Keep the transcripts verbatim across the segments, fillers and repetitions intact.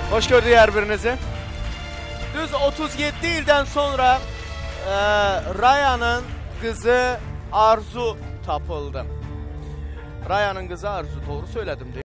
Hoş gördük her birinizi. Düz otuz yedi ildən sonra e, Raya'nın kızı Arzu tapıldı. Raya'nın kızı Arzu, doğru söyledim değil mi?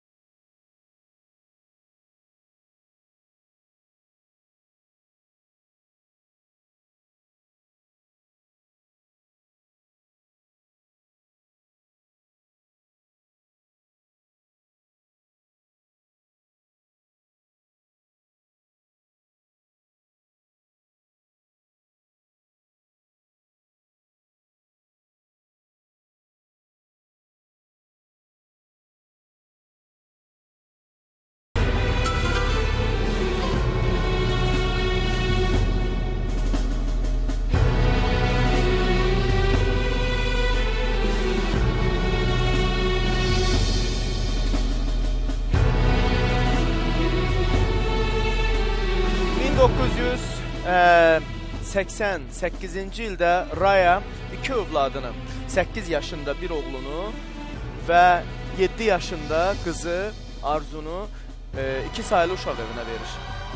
bin dokuz yüz səksən səkkizinci ildə Raya iki övladını, səkkiz yaşında bir oğlunu və yeddi yaşında kızı Arzunu iki sayılı uşaq evinə verir.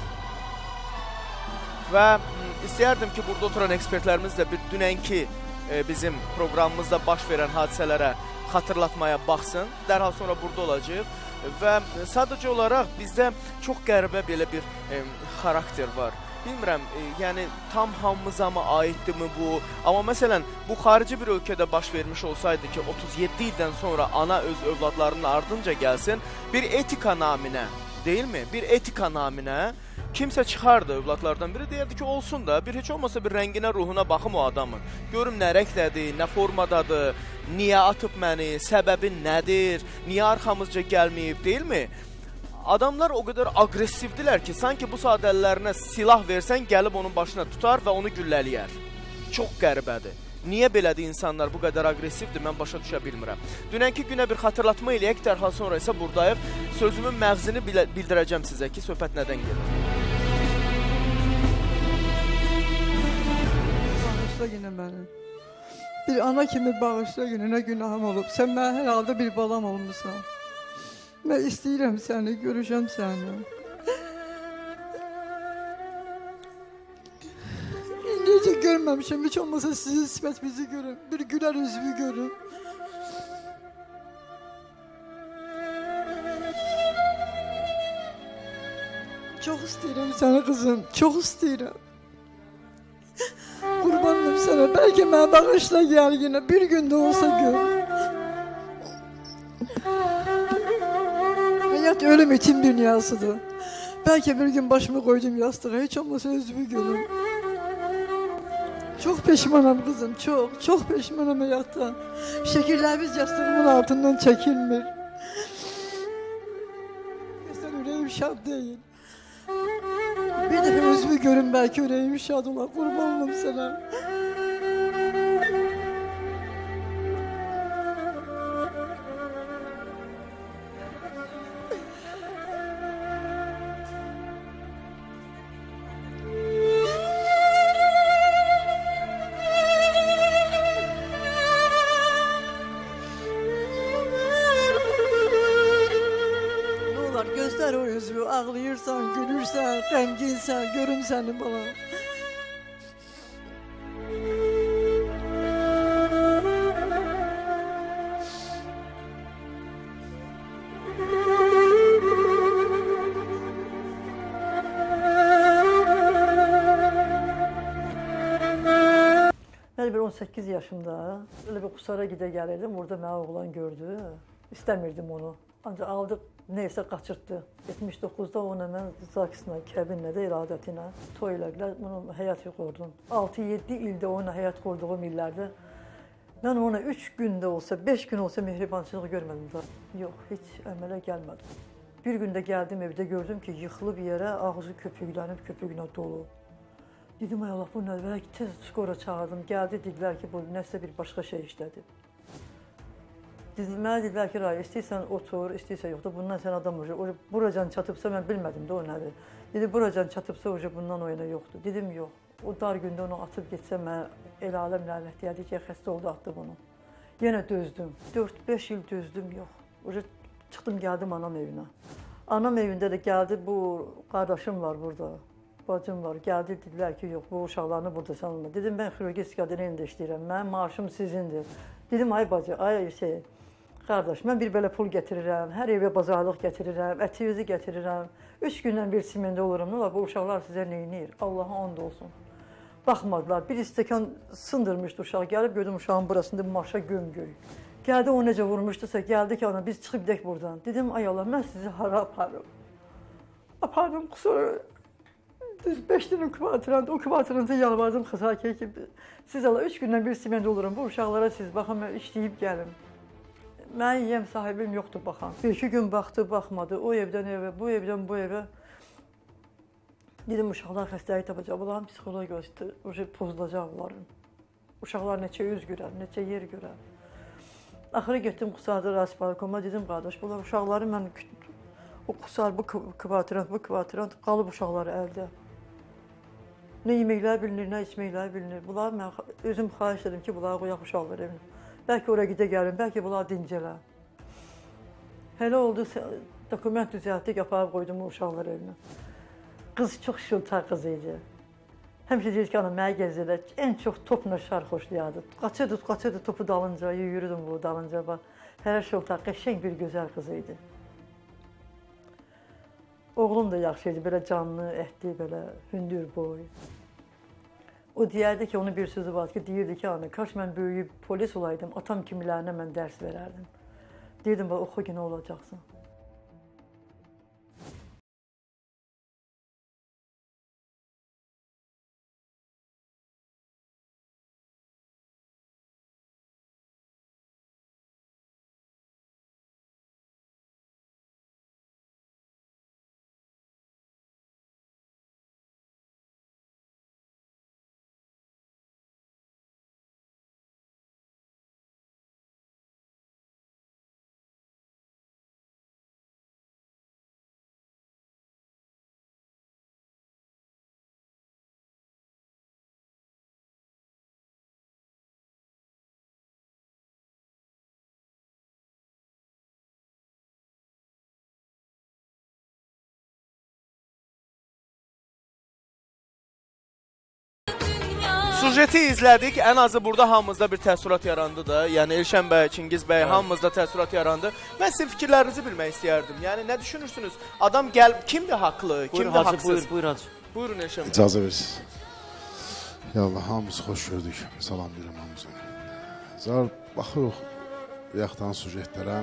Və istəyərdim ki, burada oturan ekspertlərimiz də bir dünənki bizim programımızda baş verən hadisələrə xatırlatmaya baxsın. Dərhal sonra burada olacaq. Və sadəcə olaraq bizdə çox qəribə belə bir e, xarakter var. Bilmirəm, e, yəni tam hamımıza mı aiddir mi bu? Amma məsələn, bu xarici bir ölkədə baş vermiş olsaydı ki, otuz yeddi ildən sonra ana öz övladlarının ardınca gəlsin, bir etika naminə, deyil mi? Bir etika naminə kimsə çıxardı övladlardan biri, deyirdi ki, olsun da, bir heç olmasa bir rənginə, ruhuna baxım o adamın. Görüm nə rəngdədir, nə formadadır, niyə atıb məni, səbəbi nədir, niyə arxamızca gəlməyib, deyil mi? Adamlar o qədər aqressivdilər ki, sanki bu saat əllərinə silah versən, gəlib onun başına tutar və onu gülləliyər. Çox qəribədir. Niyə belədir insanlar bu qədər aqressivdir, mən başa düşə bilmirəm. Dünənki günə bir xatırlatma eləyək, dərhal sonra isə buradayıq. Sözümün məğzini bildirəcəm sizə ki, söhbət nədən gelir. Bağışla yine beni. Bir ana kimi bağışla yine, ne günahım olub. Sen mən hər halda bir balam olmuşsan. Mən istəyirəm səni, görüşəm səni. Necə görməmişəm, hiç olmasa sizin sifət bizi görün. Bir gülər üzvü görün. Çox istəyirəm səni qızım, çox istəyirəm. Qurbanım sənə, bəlkə mənə bağışla gəl yine, bir gündə olsa gör. Həyat ölüm için dünyasıdır. Belki bir gün başımı koydum yastığa, hiç olmasa özümü görün. Çok peşmanım kızım, çok, çok peşmanım hayattan. Şekillerimiz yastığımın altından çekilmir. Sen yüreğim şad değil. Bir defa özümü görün, belki yüreğim şad ola, kurban olum sana. Gözler o yüzü, ağlayırsan, gülürsen, qəmginsən, görüm səni bana. Ben bir on səkkiz yaşımda öyle bir kusara gide gelirdim. Orada mənə oğlan gördü. İstəmirdim onu. Ancaq aldıq, neysə qaçırtdı. yetmiş doqquzda ona mən Zakislə, kəbinlə də iradətinə toy elədilər. Bunu həyat qurdum. altı yeddi ildə ona həyat qurduğum illərdə mən ona üç gündə olsa, beş gün olsa mehribançılıq görmədim da. Yox, heç əmələ gəlmədim. Bir gündə gəldim evdə gördüm ki, yıxılıb yerə, ağzı köpüklənib, köpüklənə dolu. Dedim, ay Allah, bu nədir? Tez skora çağırdım. Gəldi, dedilər ki, bu nəsə bir başqa şey işlədi. Mənə dedilər ki, Ray, istəyirsən otur, istəyirsən yoxdur, bundan sən adam olacaq. Buracan çatıbsa, mən bilmədim də o nədir. Dedi, buracan çatıbsa, bundan o yana yoxdur. Dedim, yox. O dar gündə onu atıb getsə, mən el aləm lənət deyərdi ki, xəstə oldu, atdı bunu. Yenə dözdüm. dörd beş il dözdüm, yox. Çıxdım, gəldim anam evinə. Anam evində də gəldi, bu qardaşım var burada, bacım var. Gəldi, dedilər ki, yox, bu uşaqlarını burada salma. Dedim, mən xirurgiya kabinetində işləyirəm, mənim maaşım sizindir. Dedim, ay bacı, ay şey, qardaş, mən bir belə pul gətirirəm, hər evə bazarlıq gətirirəm, ətivizi gətirirəm. Üç gündən bir simində olurum, nə olar, bu uşaqlar sizə neyniyir? Allaha and olsun. Baxmadılar, bir stəkan sındırmışdı uşaq, gəlib gördüm uşağın burasında maşa gömgöy. Gəldi, o necə vurmuşdusa, gəldi ki, ana, biz çıxıb gedək buradan. Dedim, ay Allah, mən sizi hara aparım? Apardım, sonra düz beş dənə inkubatoranda, o inkubatoranda yalvardım xəzakəyə ki, siz Allah, üç gündən bir simində olurum, bu uşaqlara siz baxın, mən işləyib gəlim. Mənim yem sahibim yoxdur, baxan. Bir-iki gün baxdı, baxmadı, o evdən evə, bu evdən bu evə. Dedim, uşaqlar xəstəlik tapacaq, bunların psixoloji göstərir, pozulacaq onların. Uşaqlar neçə üz görər, neçə yer görər. Axırı getdim, qusardı rasparkoma, dedim, qardaş, bunlar uşaqları mən o qusar, bu kvadrant, bu kvadrant, qalıb uşaqları əldə. Nə yeməklər bilinir, nə içməklər bilinir. Bunlar mən özüm xahiş edim ki, bunları qoyaq uşaqlar evinə. Bəlkə oraya gidə gəlin, bəlkə bunlar dincələr. Hələ oldu, dokument düzəltdik, aparıb qoydum o uşaqlar evinə. Qız çox şıltaq qız idi. Həmişə deyir ki, ana, mənə gəzirlər, ən çox topla şar xoşlayardı. Qaçırdı, qaçırdı topu dalınca, yürüdüm bu dalınca. Hər şıltaq, qəşəng bir gözəl qız idi. Oğlum da yaxşı idi, belə canlı, əhdi, belə hündür boy. O deyərdi ki, onun bir sözü var ki, deyirdi ki, ana, kaş mən böyüyüb polis olaydım, atam kimilərinə mən dərs verərdim. Deyirdim, oxu ki, nə olacaqsın? Sujeti izlədik, ən azı burada hamımızda bir təəssürat yarandı da. Yəni Elşən bəy, Çingiz bəy, evet. Hamımızda təəssürat yarandı. Mən sizin fikirlərinizi bilmək istəyərdim. Yəni nə düşünürsünüz? Adam gəl, kimdir haqlı, kimdir hacı, haqsız? Buyur, buyur hacı. Buyurun Elşən bəy. İcazə verirsiniz. Ya Allah, hamımız xoş gördük. Salam deyirəm hamımıza. Zar, baxırıq yaxdan sujetlərə.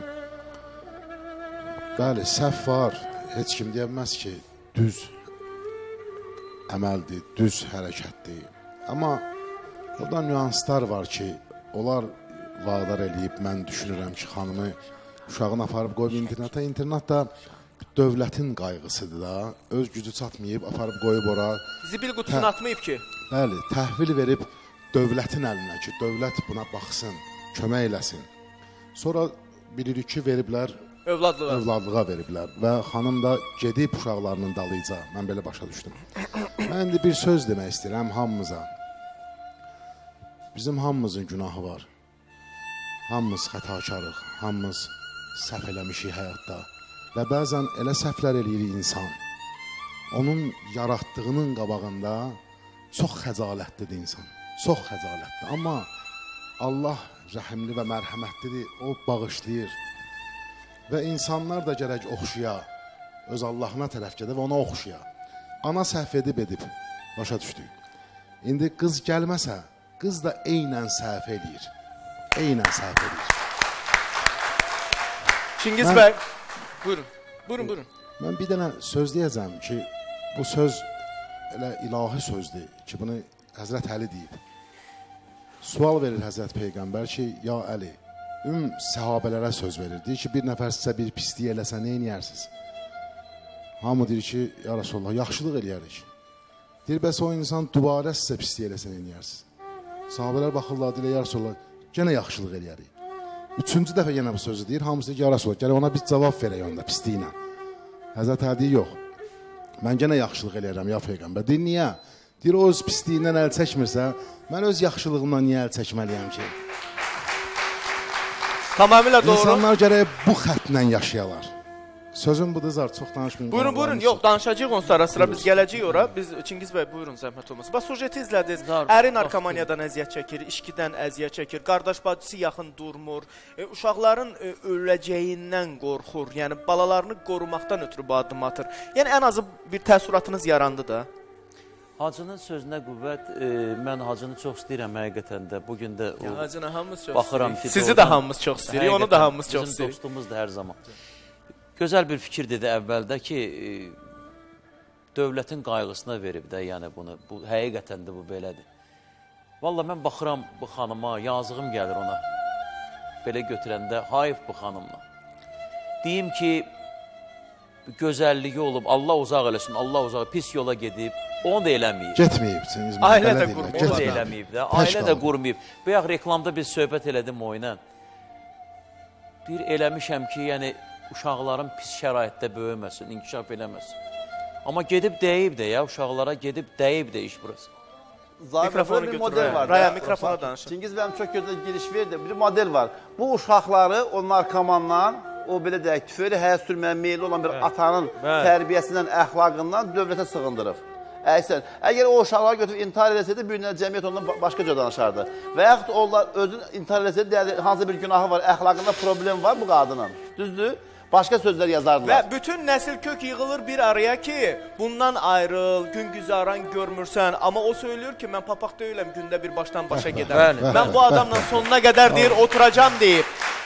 Bəli, səhv var. Heç kim deyəməz ki, düz əməldir, düz hərəkətdir. Amma orada nüanslar var ki, onlar vadar eləyib, mən düşünürəm ki, xanımı uşağını aparıb qoyub interneta. İnternat da dövlətin qayğısıdır da, öz gücü çatmayıb, aparıb qoyub ora. Zibil qutusunu atmayıb ki. Bəli, təhvil verib dövlətin əlinə ki, dövlət buna baxsın, kömək eləsin. Sonra bilirik ki, veriblər, övladlığa. övladlığa veriblər və xanım da gedib uşaqlarının dalıca, mən belə başa düşdüm. Mən indi bir söz demək istəyirəm hamımıza. Bizim hamımızın günahı var. Hamımız xətakarıq, hamımız səhv eləmişik həyatda. Və bəzən elə səhvlər eləyir insan. Onun yaratdığının qabağında çox xəcalətlidir insan. Çox xəcalətli. Amma Allah rəhimli və mərhəmətlidir, o bağışlayır. Və insanlar da gərək oxşuya, öz Allahına tərəf gedə və ona oxşuya. Ana səhv edib edib, başa düşdük. İndi qız gəlməsə, qız da eynən səhv edir. Eynən səhv edir. Çingiz mən, bəy, buyurun, buyurun, buyurun. Mən bir dənə söz deyəcəm ki, bu söz elə ilahi sözdür ki, bunu Həzrət Əli deyib. Sual verir Həzrət Peyğəmbər ki, ya Əli, üm səhabələrə söz verir. Deyir ki, bir nəfər sizə bir pisliyi eləsə, nə eləyərsiniz? Hamı deyir ki, ya Rasulullah, yaxşılıq eləyərik. Deyir, bəs o insan dubarə sizə pisliyi eləsə, nə eləyərsiniz? Sahabələr baxırlar, deyir, ya Rasulullah, gənə yaxşılıq eləyərik. Üçüncü dəfə yenə bu sözü deyir, hamısı deyir ki, ya Rasulullah, gələ ona bir cavab verək onda pisliyinə. Həzrət Əli deyir, yox, mən gənə yaxşılıq eləyərəm, ya Peyğəmbər. Deyir, niyə? Deyir, o öz pisliyindən əl çəkmirsə, mən öz yaxşılığımdan niyə əl çəkməliyəm ki? Tamamilə doğru. İnsanlar gərək bu xətlə yaşayalar. Sözüm budur, zar çox danışmayın. Buyurun, buyurun. Yox, danışacağıq onsuz ara sıra. Biz gələcəyik ora. Biz Çingiz bəy, buyurun, zəhmət olmasın. Bax, sujeti izlədiniz. Əri narkomaniyadan əziyyət çəkir, içkidən əziyyət çəkir, qardaş bacısı yaxın durmur, e, uşaqların e, öləcəyindən qorxur. Yəni balalarını qorumaqdan ötürü bu addım atır. Yəni ən azı bir təəssüratınız yarandı da. Hacının sözünə qüvvət, e, mən Hacını çox istəyirəm həqiqətən də. Bugün də o, ya, Hacını hamımız çox baxıram istəyirik. ki, Sizi də hamımız çox istəyirik, onu da hamımız çox bizim istəyirik. dostumuzdur hər zaman. Gözəl bir fikir dedi əvvəldə ki, e, dövlətin qayğısına verib də, yəni bunu, bu həqiqətən də bu belədir. Valla mən baxıram bu xanıma, yazığım gəlir ona. Belə götürəndə, hayf bu xanımla. Deyim ki, gözəlliyi olub, Allah uzaq eləsin, Allah uzaq, pis yola gedib, onu da eləməyib. Getməyib. Ailə də qurmayıb. Onu da eləməyib də, ailə də qurmayıb. Bayaq reklamda biz söhbət elədim o ilə. Bir eləmişəm ki, yəni, uşaqların pis şəraitdə böyüməsin, inkişaf eləməsin. Amma gedib deyib də ya, uşaqlara gedib deyib də iş burası. Mikrofonu bir model var. Raya, mikrofona danışın. Çingiz bənim çox gözəl giriş verdi. Bir model var. Bu uşaqları o narkomandan, o belə deyək, tüfeyle həyat sürməyə meyilli olan bir evet. atanın evet. tərbiyəsindən, əxlaqından dövlətə sığındırıb. Əksən, əgər o uşaqları götürüb intihar edəsəydi, bir günə cəmiyyət ondan başqa cür danışardı. Və yaxud onlar özün intihar edəsəydi, hansı bir günahı var, əxlaqında problem var bu qadının. Düzdür? Başqa sözlər yazardılar. Və bütün nəsil kök yığılır bir araya ki, bundan ayrıl, gün güzaran görmürsən. Amma o söylüyor ki, mən papaq deyiləm, gündə bir başdan başa gedərəm. Mən bu adamla sonuna qədər deyir, oturacam deyib.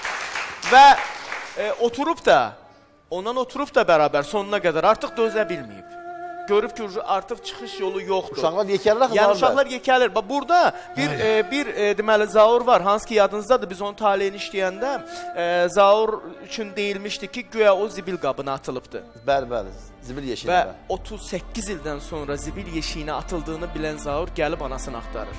Və e, oturub da, ondan oturub da bərabər sonuna qədər artıq dözə bilməyib. Görüb ki, artıq çıxış yolu yoxdur. Uşaqlar yekərlər, yəni uşaqlar yekəlir. Burada bir e, bir e, deməli zaur var. Hansı ki yadınızdadır, biz onun taleyini işləyəndə e, zaur üçün deyilmişdi ki, güya o zibil qabına atılıbdı. Bəli, bəli. Zibil yeşiyinə. Və otuz səkkiz ildən sonra zibil yeşiyinə atıldığını bilən zaur gəlib anasını axtarır.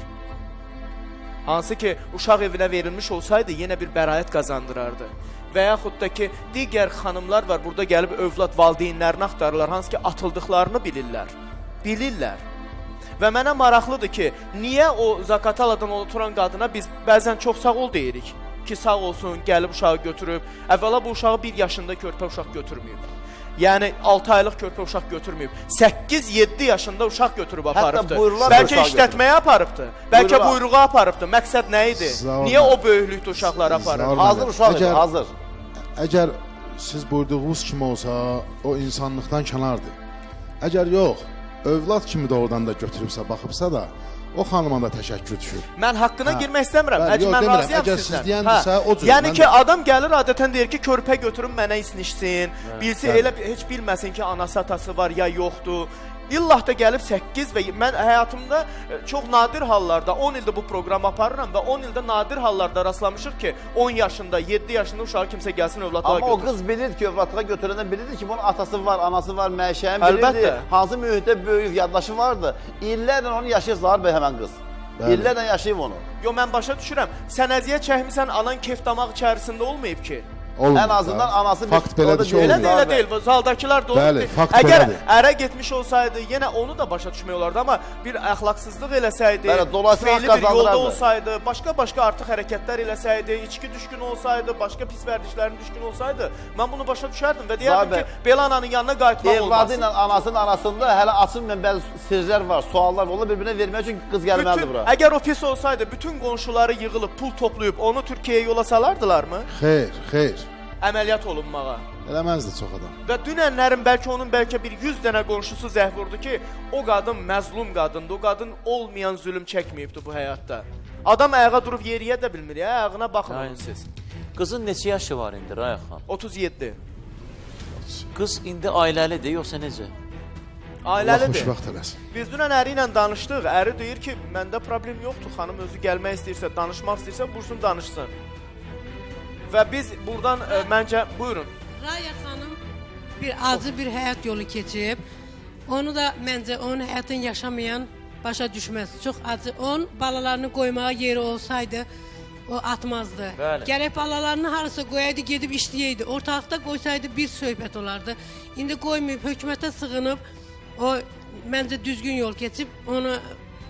Hansı ki uşaq evinə verilmiş olsaydı yenə bir bəraət qazandırardı. Və yaxud da ki, digər xanımlar var, burada gəlib övlad valideynlərini axtarırlar, hansı ki, atıldıqlarını bilirlər. Bilirlər. Və mənə maraqlıdır ki, niyə o Zakataladan oturan qadına biz bəzən çox sağ ol deyirik ki, sağ olsun, gəlib uşağı götürüb. Əvvəla bu uşağı bir yaşında körpə uşaq götürməyib. Yəni altı aylıq körpə uşaq götürməyib. səkkiz yeddi yaşında uşaq götürüb aparıbdı. Bəlkə işlətməyə aparıbdı. Bəlkə buyruğa aparıbdı. Məqsəd nə idi? Niyə o böyüklükdə uşaqları aparır? Hazır uşaqdır, hazır. Əgər siz buyurduğunuz kimi olsa, o insanlıqdan kənardır. Əgər yox, övlad kimi doğrudan da götürübsə, baxıbsa da, o xanıma da təşəkkür düşür. Mən haqqına hə. girmək istəmirəm. Bəli, yox, mən razıyam əgər sizdən. Siz deyəndirsə, hə. o cür. Yəni ki, adam gəlir adətən deyir ki, körpə götürün mənə isnişsin. Hə. Bilsin, elə heç bilməsin ki, anası atası var ya yoxdur. İllah da gəlib səkkiz və mən həyatımda çox nadir hallarda, on ildə bu proqramı aparıram və on ildə nadir hallarda rastlamışıq ki, on yaşında, yeddi yaşında uşağı kimsə gəlsin övladlığa götürsün. Amma o qız bilir ki, övladlığa götürəndə bilir ki, bunun atası var, anası var, məşəyin bilirdi, hansı mühitdə böyük yaddaşı vardı. İllərlə onu yaşayır Zahir bəy həmən qız. İllərlə yaşayıb onu. Yo, mən başa düşürəm. Sən əziyyət çəkmisən, anan kef damaq içərisində olmayıb ki. Olmur, ən azından da. Anası fakt belədir ki, olmuyor. Elə də, elə deyil. Zaldakılar da Bəli, fakt əgər belədir. ərə getmiş olsaydı, yenə onu da başa düşmək olardı, amma bir əxlaqsızlıq eləsəydi, feyli bir yolda olsaydı, başqa-başqa artıq hərəkətlər eləsəydi, içki düşkün olsaydı, başqa pis vərdişlərin düşkün olsaydı, mən bunu başa düşərdim və deyərdim ki, belə ananın yanına qayıtmaq olmaz. Evladı ilə anasının arasında hələ açılmayan bəzi sirlər var, suallar var, onu bir-birinə vermək üçün qız gəlməlidir bura. Əgər o pis olsaydı, bütün qonşuları yığılıb, pul toplayıb, onu Türkiyəyə yola salardılarmı? Xeyr, xeyr. Əməliyyat olunmağa. Eləməzdi çox adam. Və dünənlərin bəlkə onun bəlkə bir yüz dənə qonşusu zəh vurdu ki, o qadın məzlum qadındır, o qadın olmayan zülüm çəkməyibdi bu həyatda. Adam ayağa durub yeriyə də bilmir, ya, ayağına baxın onun siz. Qızın neçə yaşı var indi Raya xan? otuz yeddi. Qız indi ailəlidir, yoxsa necə? Ailəlidir. Allah xoşbəxt eləsin. Biz dünən əri ilə danışdıq, əri deyir ki, məndə problem yoxdur, xanım özü gəlmək istəyirsə, danışmaq istəyirsə, bursun danışsın. Və biz buradan ə, məncə, buyurun. Raya xanım bir acı bir həyat yolu keçib. Onu da məncə onun həyatını yaşamayan başa düşməz. Çox acı. Onun balalarını qoymağa yeri olsaydı o atmazdı. Bəli. Gərək balalarını harasa qoyaydı, gedib işləyəydi. Ortalıqda qoysaydı bir söhbət olardı. İndi qoymayıb, hökumətə sığınıb, o məncə düzgün yol keçib, onu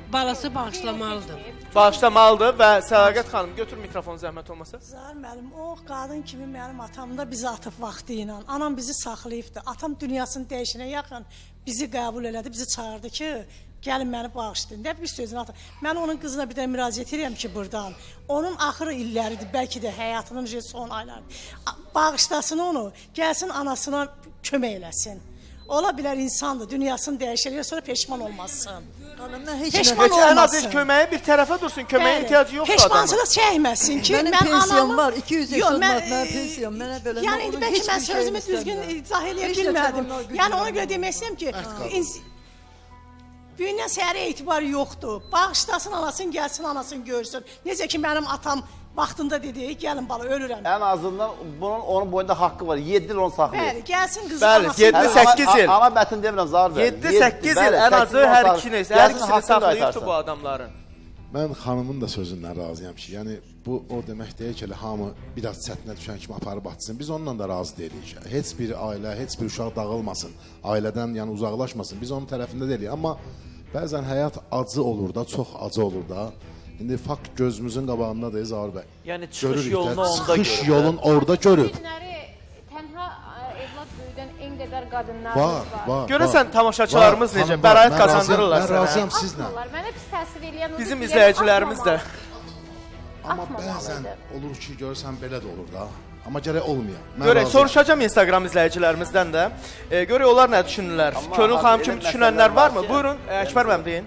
balası bağışlamalıdır. Bağışlamalıdır və Sədaqət xanım götür mikrofonu zəhmət olmasa. Zahir müəllim, o qadın kimi mənim atam da bizi atıb vaxtı ilə. Anam bizi saxlayıbdı. Atam dünyasının dəyişinə yaxın bizi qəbul elədi, bizi çağırdı ki, gəlin məni bağışlayın. Nə bir sözünü atın. Mən onun qızına bir də müraciət edirəm ki, buradan. Onun axırı illəridir, bəlkə də həyatının son aylarıdır. Bağışlasın onu, gəlsin anasına kömək eləsin. Ola bilər insandır, dünyasını dəyişir, sonra peşman olmazsın. Peşman olmasın. Ən az köməyi bir tərəfə dursun, köməyə ehtiyacı yoxdur adamın. Peşmansılıq çəkməsin ki, mənim mən pensiyam anamı... var, iki yüz yaşım var, mənim pensiyam, mənə belə... Yəni, indi bəlkə mən sözümü düzgün izah eləyə bilmədim. Yəni, ona görə demək istəyəm ki, gündən səhərə etibarı yoxdur. Bağışlasın, anasını gəlsin, anasını görsün. Necə ki, mənim atam vaxtında dedi, gəlin bala, ölürəm. Ən azından bunun onun boyunda haqqı var. yeddi il onu saxlayır. Bəli, gəlsin qızı Bəli, anasını. yeddi səkkiz il. Ana bətin demirəm, Zahir bəy. yeddi səkkiz il ən azı hər ikini, hər ikisini saxlayıbdır bu adamların. Mən xanımın da sözündən razıyam ki, yəni bu o demək deyil ki, hamı biraz çətinə düşən kimi aparıb atsın. Biz onunla da razı deyilik. Heç bir ailə, heç bir uşaq dağılmasın, ailədən yəni uzaqlaşmasın. Biz onun tərəfində deyilik. Amma bəzən həyat acı olur da, çox acı olur da. İndi fakt gözümüzün qabağındadır Zahir bəy. Yəni çıxış yolunu onda görür. Çıxış yolun orada görüb. Tənha evlad böyüdən en qədər qadınlarımız var. var. Görəsən tamaşaçılarımız necə bəraət qazandırırlar sənə. Mən razıyam sizlə. Mənə pis təsir eləyən odur. Bizim izləyicilərimiz də. Amma bəzən olur ki, görürsən belə də olur da. Amma gərək olmuyor. Görək, soruşacağım Instagram izləyicilərimizdən də. E, görək, onlar nə düşünürlər? Könül xanım kimi düşünənlər varmı? Buyurun, Əkbər mənim deyin.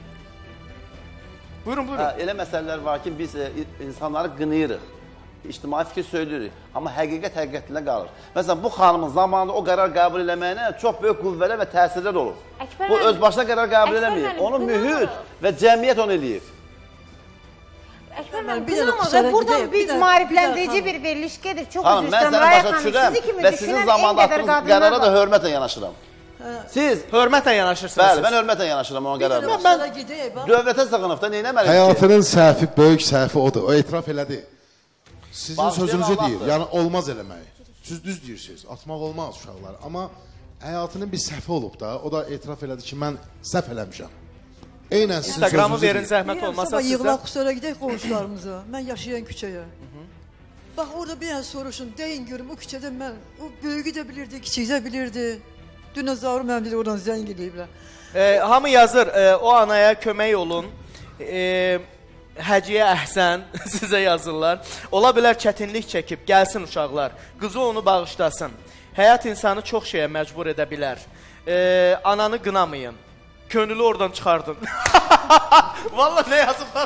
Buyurun, buyurun. Hə, elə məsələlər var ki, biz e, insanları qınayırıq. İctimai fikir söylüyoruz. Amma həqiqət həqiqətlə qalır. Məsələn, bu xanımın zamanında o qərar qəbul eləməyinə çox böyük qüvvələr və təsirlər olur. Əkbər bu mənim, öz başına qərar qəbul eləməyir. Onu mühit və cəmiyyət onu eləyir. Əkbər mənim, qınamada buradan biz marifləndirici bir veriliş gedir. Çox Hanım, üzr mən istəyirəm. səni Raya başa xanım, düşürəm sizi kimi və sizin düşünən en zamanda qədər attığınız qadınlar qərara da var. hörmətlə yanaşıram. Siz hörmətlə yanaşırsınız. Bəli, mən hörmətlə yanaşıram onun qərarına. Mən dövlətə sığınıb da neynəməliyik ki? Həyatının səhvi, böyük səhvi odur. O etiraf elədi. Sizin Bax, sözünüzü Allahdır. deyir. Yəni olmaz eləmək. Siz düz deyirsiniz. Atmaq olmaz uşaqlar. Amma həyatının bir səhvi olub da, o da etiraf elədi ki, mən səhv eləmişəm. Eynən sizin Instagramı sözünüzü verin zəhmət olmasa Sabah sizə. yığılaq sonra gedək qonşularımıza. Mən yaşayan küçəyə. Bax orada bir ən soruşun, deyin görüm o küçədə mən, o böyüyü də bilirdi, kiçiyi də bilirdi. Dünə Zaur mənim dedi oradan zəng eləyiblər. E, hamı yazır, e, o anaya kömək olun. E, Həciyə əhsən sizə yazırlar. Ola bilər çətinlik çəkib, gəlsin uşaqlar. Qızı onu bağışlasın. Həyat insanı çox şeyə məcbur edə bilər. E, ananı qınamayın. Könülü oradan çıxardın. Vallahi nə yazıblar?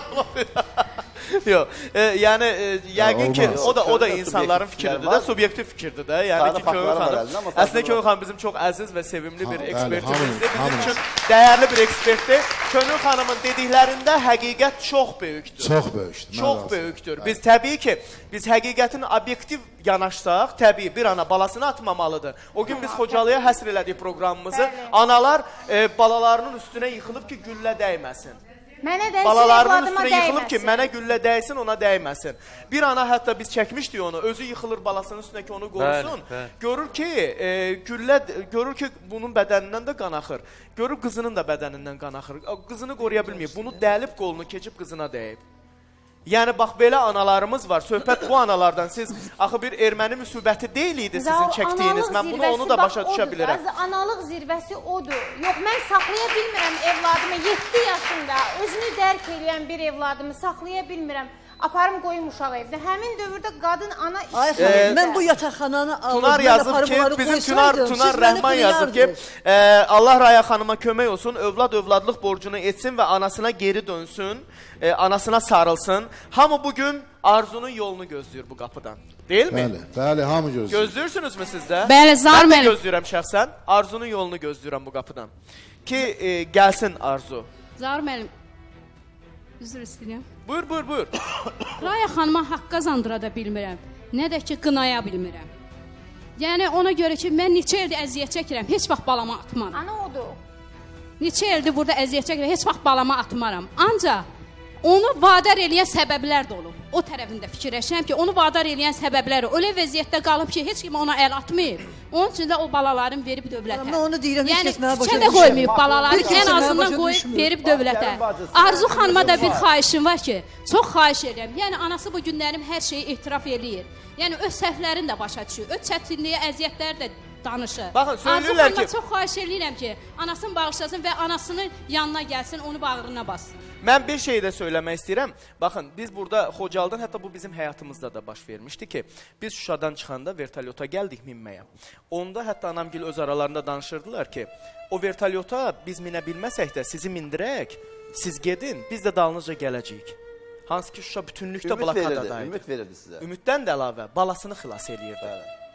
Yox, e, yəni e, yəqin ki o da o da insanların fikridir də, subyektiv fikirdir də. Yəni ki Könül xanım, əslində Könül xanım bizim çox əziz və sevimli bir ekspertimizdir. Bizim üçün dəyərli bir ekspertdir. Könül xanımın dediklərində həqiqət çox böyükdür. Çox böyükdür. Çox böyükdür. Biz təbii ki, biz həqiqətin obyektiv yanaşsaq, təbii bir ana balasını atmamalıdır. O gün biz Xocalıya həsr elədik proqramımızı. Analar e, balalarının üstünə yıxılıb ki, güllə dəyməsin. Mənə dəysin, Balalarının evladıma üstünə yıxılıb ki, dəyməsin. mənə güllə dəysin, ona dəyməsin. Bir ana hətta biz çəkmişdik onu, özü yıxılır balasının üstünə ki, onu qorusun. Bəli, bəli. Görür ki, e, güllə, görür ki, bunun bədənindən də qan axır. Görür qızının da bədənindən qan axır. Qızını qoruya bilməyib, bunu dəlib qolunu keçib qızına dəyib. Yəni, bax, belə analarımız var. Söhbət bu analardan. Siz, axı bir erməni müsibəti deyil idi sizin çəkdiyiniz. Mən bunu onu da başa düşə bilirəm. Analıq zirvəsi odur. Yox, mən saxlaya bilmirəm evladımı. yeddi yaşında özünü dərk edən bir evladımı saxlaya bilmirəm. Aparım qoyum uşaq evdə. Həmin dövrdə qadın ana Ay işləyir. xanım, mən bu yataqxananı alıb, Tunar yazıb ki, bizim Tunar, Tunar Rəhman yazıb ki, e, Allah Raya xanıma kömək olsun, övlad övladlıq borcunu etsin və anasına geri dönsün, e, anasına sarılsın. Hamı bugün Arzunun yolunu gözləyir bu qapıdan. Deyil mi? Bəli, bəli, hamı gözləyir. Gözləyirsiniz mi siz də? Bəli, Zahir Mən də müəllim. gözləyirəm şəxsən. Arzunun yolunu gözləyirəm bu qapıdan. Ki, e, gəlsin Arzu. Zahir müəllim, üzr istəyirəm. Buyur, buyur, buyur. Raya xanıma haqq qazandıra da bilmirəm. Nə də ki, qınaya bilmirəm. Yəni, ona görə ki, mən neçə ildir əziyyət çəkirəm, heç vaxt balama atmaram. Ana odur. Neçə ildir burada əziyyət çəkirəm, heç vaxt balama atmaram. Ancaq onu vadar eləyən səbəblər də olub. o tərəfində fikirləşirəm ki, onu vadar eləyən səbəbləri öyle vəziyyətdə qalıb ki, heç kim ona əl atmayıb. Onun üçün də o balaların verib dövlətə. Mən onu deyirəm, heç yəni, kəs mənə başa küçədə qoymayıb balaları, Bir kəs ən mənə azından başa qoyub düşmür. verib dövlətə. Arzu xanıma da bir xahişim var ki, çox xahiş edirəm. Yəni, anası bu günlərim hər şeyi etiraf eləyir. Yəni, öz səhvlərini də başa düşür, öz çətinliyi, əziyyətləri də danışır. Baxın, söylürlər Arzu xanıma ki- çox xahiş edirəm ki, anasını bağışlasın və anasının yanına gəlsin, onu bağrına bassın. Mən bir şey də söyləmək istəyirəm. Baxın, biz burada Xocalıdan, hətta bu bizim həyatımızda da baş vermişdi ki, biz Şuşadan çıxanda vertolyota gəldik minməyə. Onda hətta anamgil öz aralarında danışırdılar ki, o vertolyota biz minə bilməsək də sizi mindirək, siz gedin, biz də dalınızca gələcəyik. Hansı ki, Şuşa bütünlükdə Ümid verirdi, blokadadaydı. ümid verirdi sizə. Ümiddən də əlavə, balasını xilas eləyirdi.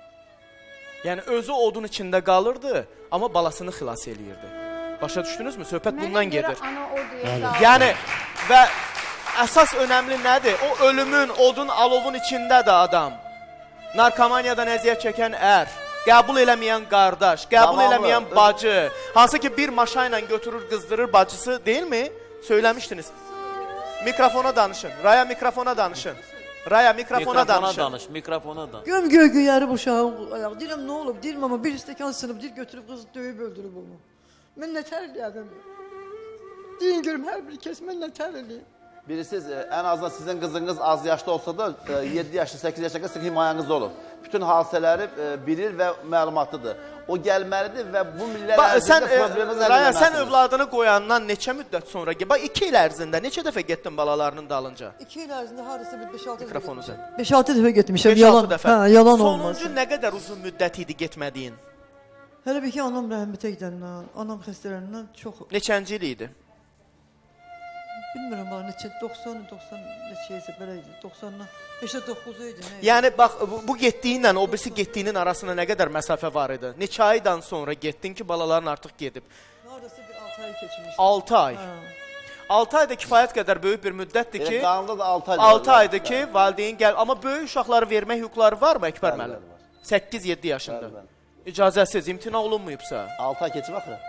Yəni, özü odun içində qalırdı, amma balasını xilas eləyirdi. Başa düşdünüzmü? Söhbət bundan gedir. Ana odur. Yəni və əsas önəmli nədir? O ölümün, odun, alovun içindədir adam. Narkomaniyadan əziyyət çəkən ər, qəbul eləməyən qardaş, qəbul Tamamı. eləməyən bacı, hansı ki bir maşayla götürür, qızdırır bacısı, deyil mi? Söyləmişdiniz. Mikrofona danışın. Raya mikrofona danışın. Raya mikrofona, Mikrofona danışın. danış, mikrofona danış. Göm göy göyəri bu uşağın ayağı. Deyirəm, nə olub? Deyirəm, amma bir stəkan sınıb, deyir, götürüb qızı döyüb öldürüb onu. Mən nə tər eləyədim? Deyin görüm, hər bir kəs mən nə tər eləyəm? Bilirsiniz, ən azından sizin qızınız az yaşda olsa da yeddi yaşlı, səkkiz yaşlı sizin himayənizdə olur. Bütün hadisələri bilir və məlumatlıdır. O gəlməlidir və bu millər Bax, sən, ərzində probleminiz e, Raya, sən əlləməlisiniz. övladını qoyandan neçə müddət sonra, bax iki il ərzində neçə dəfə getdin balalarının dalınca? İki il ərzində harasa bir beş altı dəfə Mikrofonu sən. getmişəm. beş altı dəfə getmişəm, beş yalan, altı dəfə. hə, yalan olmaz. Sonuncu nə qədər uzun müddət idi getmədiyin? Hələ bir ki, anam rəhmətə gedəndən, anam xəstələrindən çox, Neçənci il idi? bilmirəm, var, neçə, doxsan, doxsan, neçəyəsə belə idi, doxsandan, beşə doxuzu idi, nə idi? Yəni, bax, bu, bu getdiyinlə o birisi getdiyinin arasında nə qədər məsafə var idi? Neçə aydan sonra getdin ki, balaların artıq gedib? Haradasa bir altı ay keçmişdi. altı ay. Hə. altı ayda kifayət qədər böyük bir müddətdir ki, Elə qanunda da altı ay. altı aydır ki, valideyn gəl. Amma böyük uşaqları vermək hüquqları varmı Əkbər Bəli, müəllim? bəli, var. səkkiz yeddi yaşında. Bəli, bəli. İcazəsiz, imtina olunmayıbsa. altı ay keçib axı.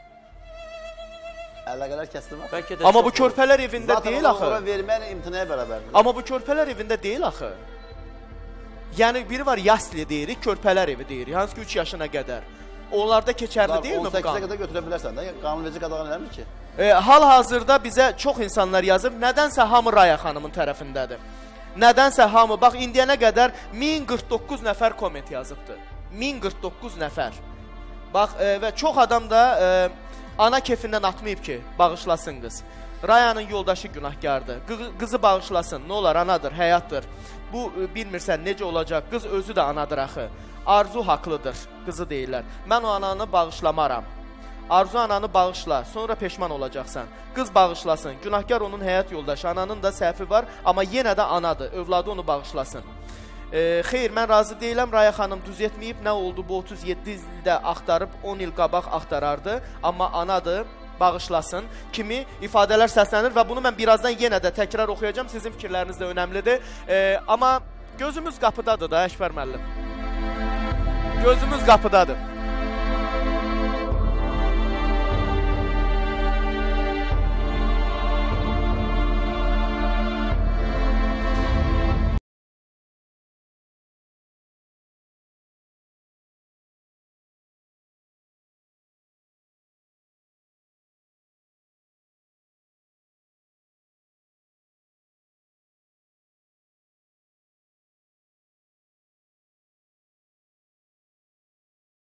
Əlaqələr kəsdim axı. Bəlkə də Amma çox bu körpələr evində Zaten deyil onlara axı. verməklə imtinaya bərabərdir. Amma bu körpələr evində deyil axı. Yəni biri var yasli deyirik, körpələr evi deyirik. Hansı ki üç yaşına qədər. Onlarda keçərli deyil mi bu on səkkizə qanun? qədər götürə bilərsən də. Qanunverici qadağan eləmir ki. E, hal-hazırda bizə çox insanlar yazıb, nədənsə hamı Raya xanımın tərəfindədir. Nədənsə hamı, bax indiyənə qədər min qırx doqquz nəfər komment yazıbdır. min qırx doqquz nəfər. Bax e, və çox adam da e, ana kefindən atmayıb ki, bağışlasın qız. Rayanın yoldaşı günahkardır. Qı- Qızı bağışlasın. Nə olar, anadır, həyatdır. Bu e, bilmirsən necə olacaq. Qız özü də anadır axı. Arzu haqlıdır, qızı deyirlər. Mən o ananı bağışlamaram. Arzu ananı bağışla, sonra peşman olacaqsan. Qız bağışlasın. Günahkar onun həyat yoldaşı. Ananın da səhvi var, amma yenə də anadır. Övladı onu bağışlasın. E, xeyr, mən razı deyiləm. Raya xanım düz etməyib. Nə oldu bu otuz yeddi ildə axtarıb on il qabaq axtarardı. Amma anadır, bağışlasın kimi ifadələr səslənir və bunu mən birazdan yenə də təkrar oxuyacağım. Sizin fikirləriniz də önəmlidir. E, amma gözümüz qapıdadır da Əkbər müəllim. Gözümüz qapıdadır.